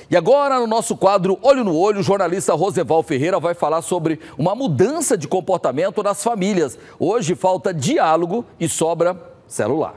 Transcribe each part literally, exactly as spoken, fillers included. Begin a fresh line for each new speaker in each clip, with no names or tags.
E agora, no nosso quadro Olho no Olho, o jornalista Roseval Ferreira vai falar sobre uma mudança de comportamento nas famílias. Hoje falta diálogo e sobra celular.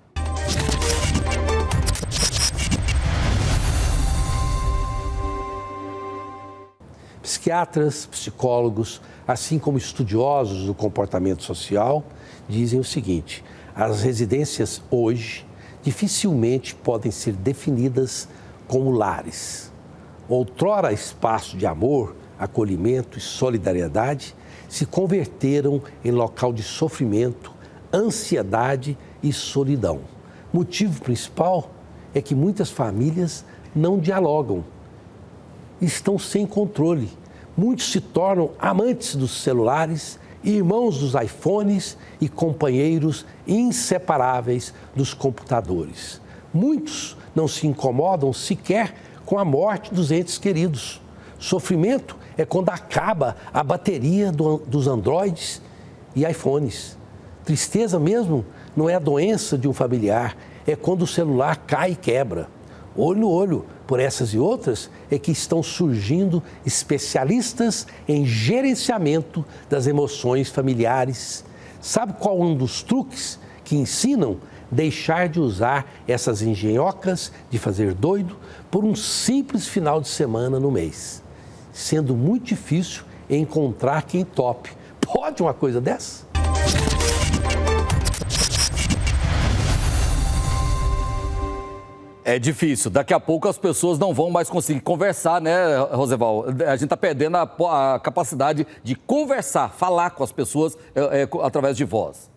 Psiquiatras, psicólogos, assim como estudiosos do comportamento social, dizem o seguinte: as residências hoje dificilmente podem ser definidas como lares. Outrora espaço de amor, acolhimento e solidariedade se converteram em local de sofrimento, ansiedade e solidão. Motivo principal é que muitas famílias não dialogam, estão sem controle. Muitos se tornam amantes dos celulares, irmãos dos iPhones e companheiros inseparáveis dos computadores. Muitos não se incomodam sequer com a morte dos entes queridos. Sofrimento é quando acaba a bateria do, dos Androids e iPhones. Tristeza mesmo não é a doença de um familiar, é quando o celular cai e quebra. Olho no olho, por essas e outras, é que estão surgindo especialistas em gerenciamento das emoções familiares. Sabe qual um dos truques que ensinam? Deixar de usar essas engenhocas de fazer doido por um simples final de semana no mês. Sendo muito difícil encontrar quem tope. Pode uma coisa dessa?
É difícil. Daqui a pouco as pessoas não vão mais conseguir conversar, né, Roseval? A gente está perdendo a, a capacidade de conversar, falar com as pessoas é, é, através de voz.